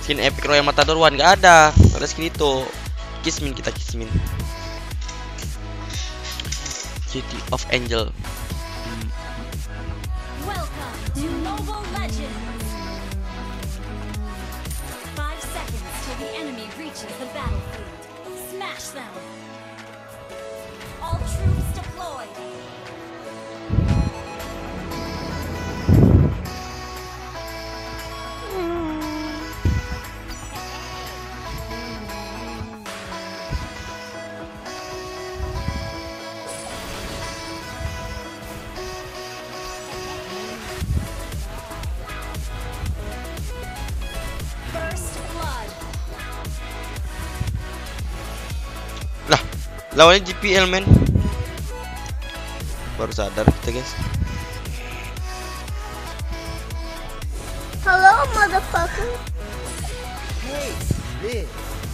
Skin Epic Royal Matador One gak ada skin itu. Kismin kita kismin. City of Angel. Welcome to Mobile Legends. 5 seconds till the enemy reaches the battlefield. Smash them. All troops deployed. First blood. Lah, lawannya GPL men. Baru sadar kita guys. Hello, motherfucker. Hey, this.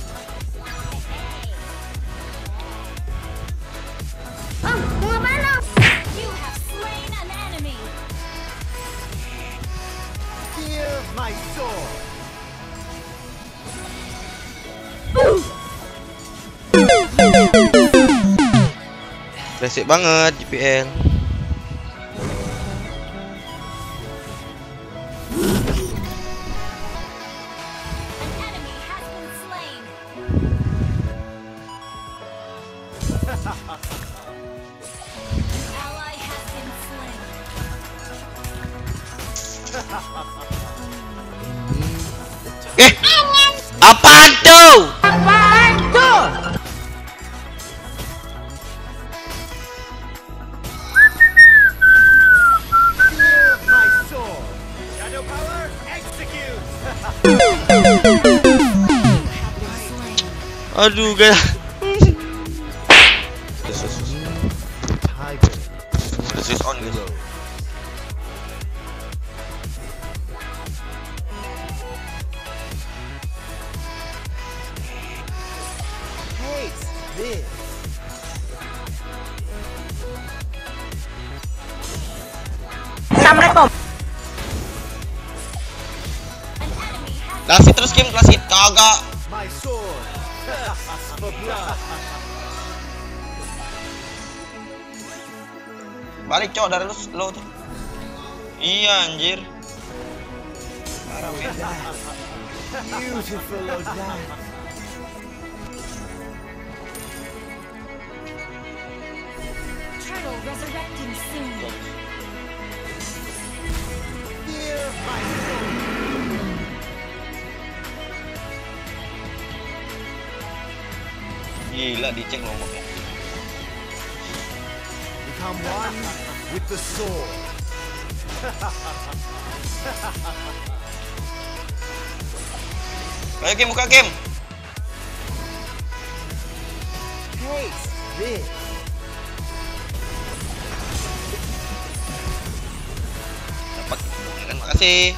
Mau ngapain lo? You have slain an enemy. Hear my sword. Resik banget GPL. An enemy has been slain. Ally has been slain. Apaan tuh? Hear my sword. Shadow power, execute. Aduh guys. Tiger. Switch on guys. Taste this. Assalamualaikum. An enemy has Klasik terus game klasik kagak. My sword. For blood. Balik cok dari lu tuh. Iya anjir. Parah men. Beautiful Odette. turtle resurrecting soon. Hear my sword. Gila dicek ngomongnya. Become one with the sword. Ayo game buka game. Taste this. Dapat. Terima kasih.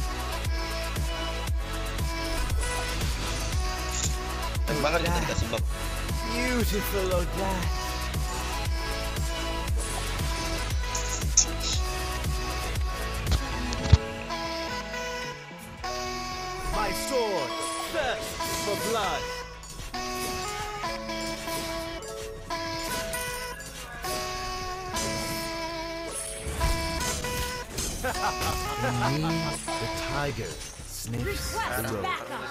Keren banget kita dikasih bab. Beautiful Odette. My sword thirsts for blood. The tiger sniffs the Request road. backup.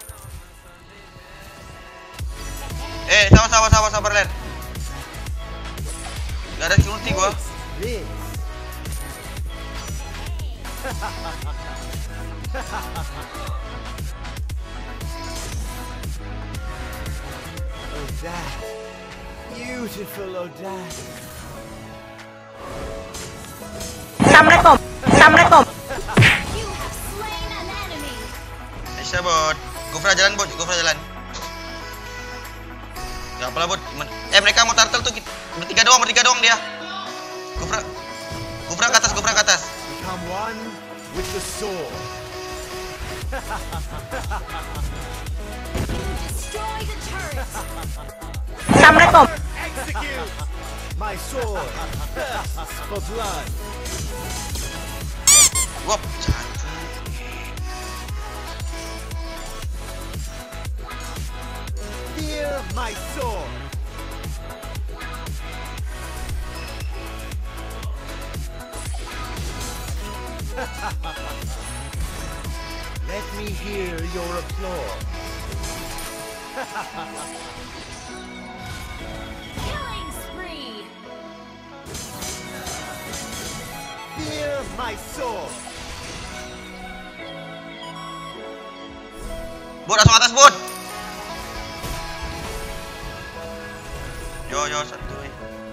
Sabar Len. Gak ada ulti gua. This. Odette. Beautiful Odette. Assalamualaikum. Assalamualaikum. You have slain an enemy. Bisa bot. Gofra jalan bot, Gofra jalan. Gak apalah bot. Mereka mau turtle tuh bertiga doang dia. Gofra ke atas. Become one with the sword. You destroy the turret. Assalamualaikum. Execute! My sword thirsts for blood. Wop, cantik. Fear my sword. Let me hear your applause. Killing spree. Fear my sword. Bud, langsung atas, Bud. Yo, santuy.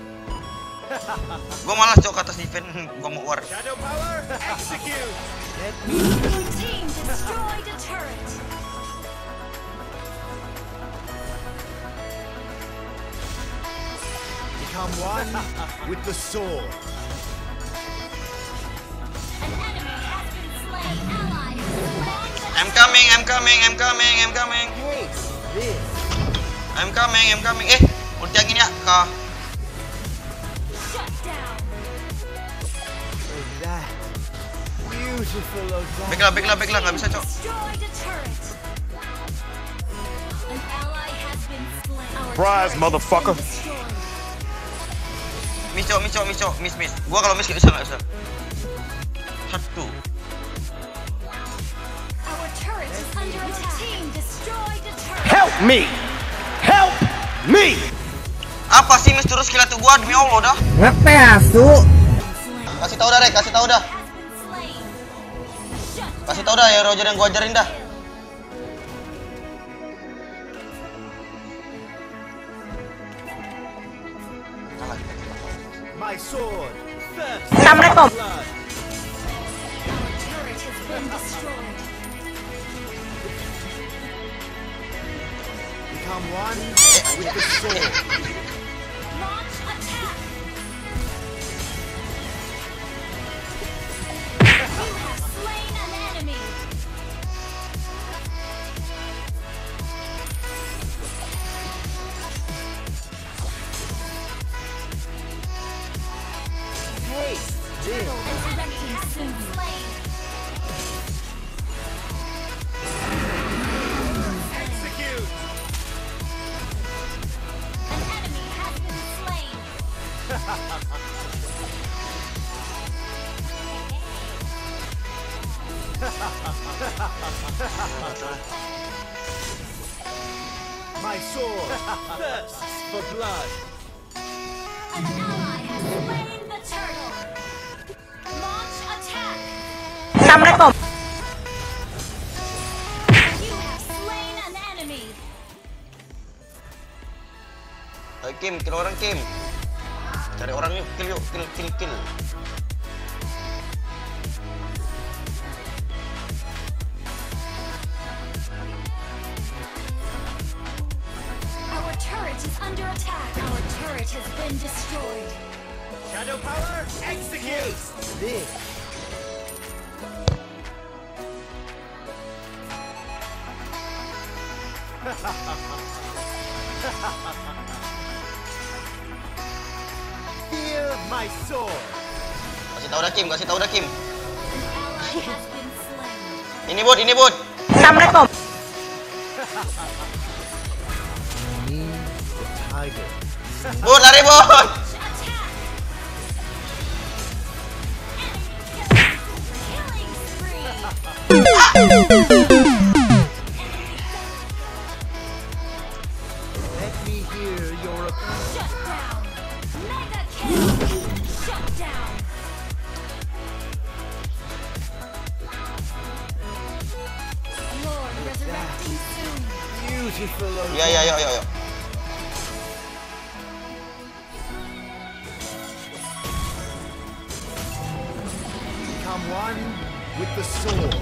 Gua malas cok ke atas defense, gua mau war. Shadow power, execute. Let me Your team destroyed a turret. become one with the sword. An enemy has been slain. Ally has slain. I'm coming. Taste this. I'm coming. Ulti angin ya, kah. Shut down. Oh, that beautiful Ozan. Backlah, nggak bisa cok. Destroyed a turret. An ally has been slain. Our Surprise, turret motherfucker. has been destroyed. Miss. Gua kalau miss nggak bisa. Satu. Our turret is under attack. Team destroyed a turret. Help me! Help me! Apa sih miss terus kill tuh gua demi Allah dah. Kasih tahu dah, Rek, Has been slain. Shut Kasih tahu dah ya Roger yang gua ajarin dah. My sword. Thirst Assalamualaikum. for blood. Our turret has been destroyed. Become one with the sword. Launch attack. You have slain an enemy. Taste this. An enemy has been slain. Execute. An enemy has been slain. My sword. Thirsts for blood. An ally has slain the turtle. Launch attack. Assalamualaikum. You have slain an enemy. Ayo Kim, kill orang Kim. Cari orang yuk, kill. Our turret is under attack. Our turret has been destroyed. Shadow power, execute. This. Fear my sword. Kasih tahu dah Kim. An ally has been slain. Ini Bud. Assalamualaikum. Tiger. Bud, lari Bud. Attack. Killing spree. Let me hear your applause. Shut down. Mega kill. Shut down. Lord resurrecting soon. Beautiful Ozan. Ya. Become one with the sword.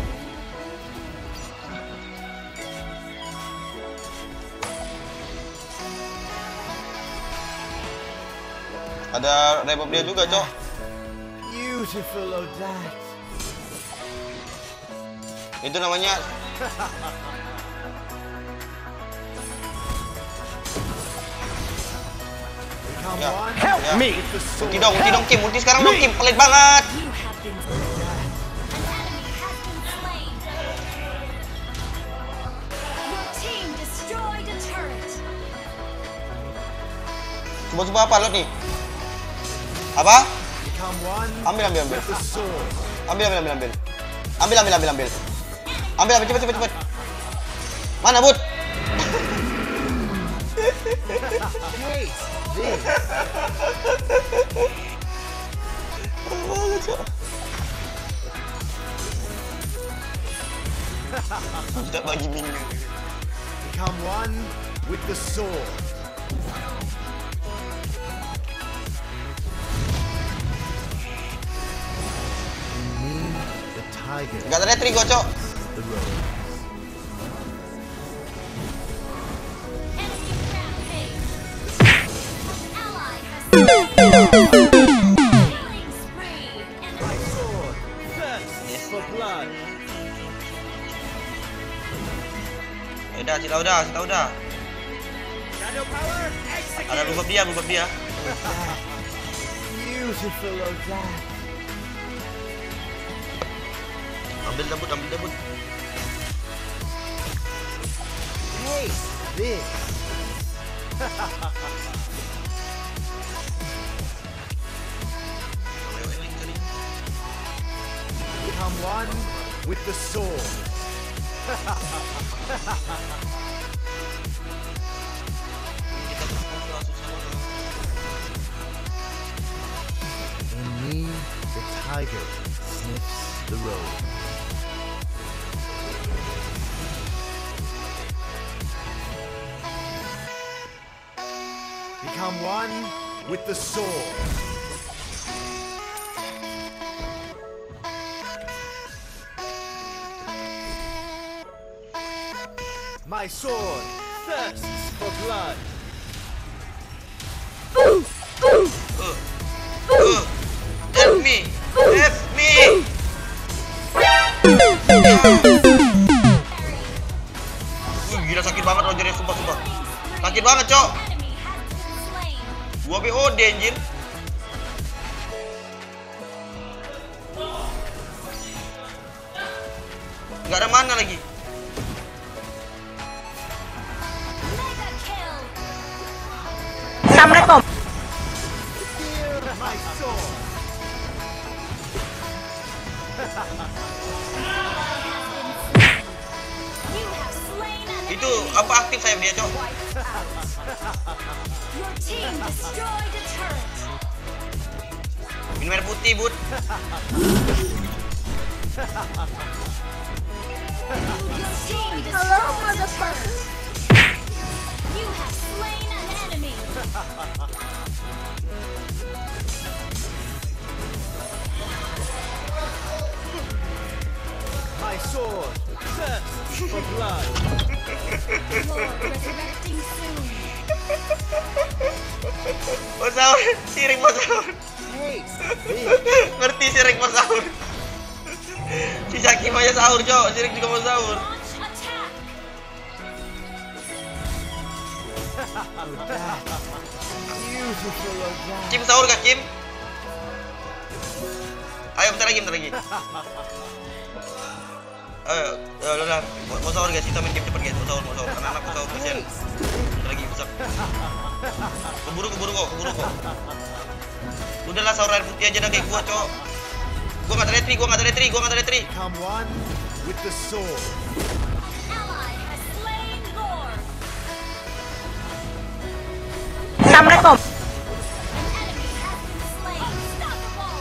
Ada rebuff dia juga, Cok. Beautiful Ozan. Itu namanya Become Yeah. one Help Ya. me! with the sword. ulti dong Kim. Ulti sekarang dong Kim. Pelit banget. You have been slain. An enemy has been slain. Your team destroyed a turret. Coba apa lo nih? Apa? Become one Ambil. with the sword. Ambil. Ambil, cepet. Mana, Bud? Taste this. Tidak bagi minggu. Become one with the sword. Me, the tiger, Gak ada retri gua, Cok. the road. Enemy rampage. Ally has killing spree. My Enemy sword thirsts for blood. Kita udah. Shadow power, execute. Ada lupa dia. Beautiful of that. Ambil dah, Bud. Taste this. Become one with the sword. In me, the tiger sniffs the road. Become one with the sword. My sword thirsts for blood. Help me. Gila sakit banget Rogernya, sumpah. Sakit banget, Cok. enemy has been slain. Gua BOD anjir. Gak ada mana lagi. Mega kill. Assalamualaikum. Feel my sword. You have slain an Itu enemy. apa aktif sayap dia, Cok? Your team destroyed a turret. Minum air putih, Bud. Your team destroyed a turret. You have slain an enemy. My sword thirsts for blood. Lord resurrecting soon. Mosaur, siring Mosaur. Taste this. Ngerti siring Mosaur. Si Jakim aja sahur, Cok. Siring juga mau sahur. Launch attack. Beautiful of that. Kim sahur gak, Kim? Ayo bentar lagi. Ayo, udah. Mau sahur guys, kita main game cepet guys. Mau sahur. Anak-anak mau sahur kasihan. Bentar lagi besok. Keburu kok. Udahlah sahur air putih aja dah kayak gua, Cok. Gua enggak ada retri. Become one with the sword. Ally has slain Gore. Assalamualaikum. An enemy has been slain. Unstoppable.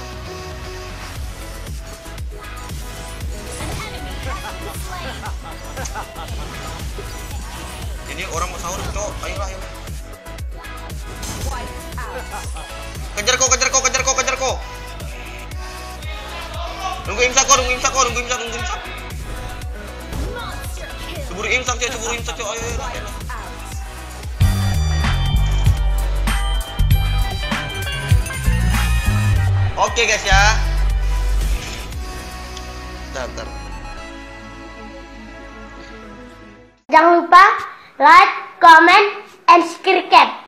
An enemy has been slain. Ini orang mau sahur, Cok. Ayolah. Wiped out. Kejar kok. Nunggu imsak. Monster kill. Ceburu imsak, Cok. Ayo. Wiped out. Oke guys ya. Bentar. Jangan lupa like, comment, and subscribe.